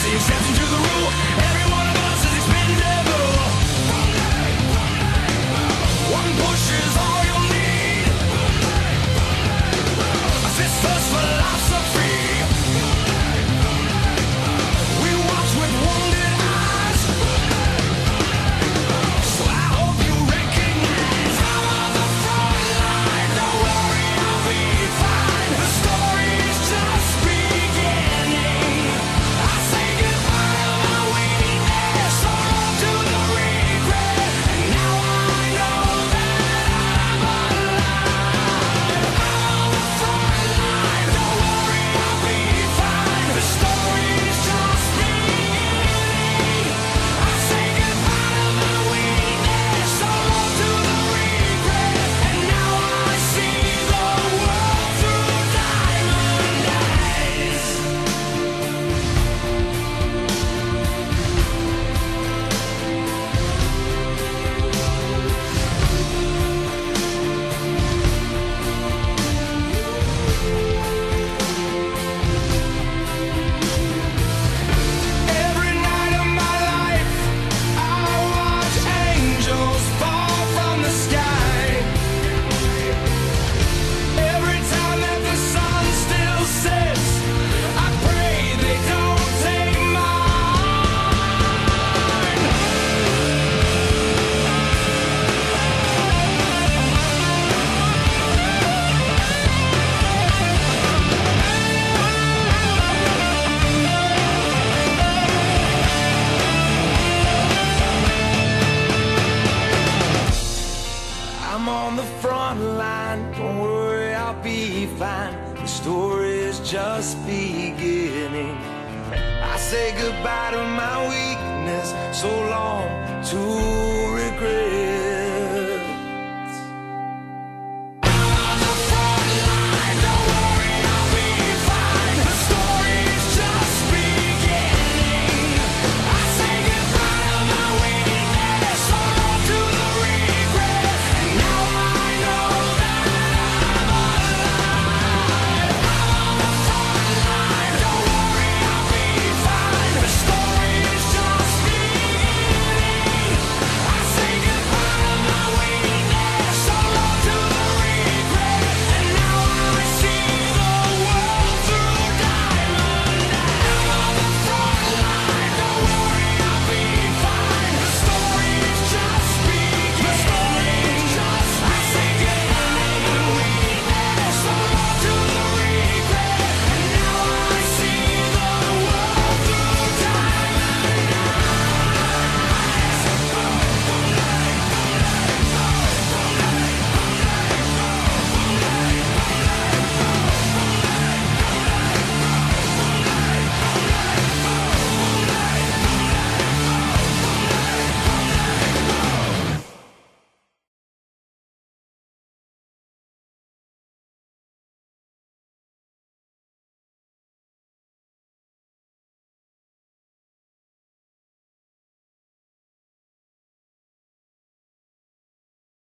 the exception to the rule. Every one of us is expendable. One push is all you'll need. A fist first philosophy. We watch with wounded eyes. So I hope you recognize I'm on the front line. Don't worry, I'll be fine. The story's just beginning. I say goodbye to my weakness, so on to the regret. And now I know that I'm alive. I'm on the front line. Don't worry, I'll be fine. The story's just beginning. I say goodbye to my weakness, so on to the regret. And now I see the world through diamond eyes. Every night of my life, I watch angels fall from the sky. Every time that the sun still sets, I pray they don't take mine. I'm on the front line, don't worry, I'll be fine. The story is just beginning. I say goodbye to my weakness.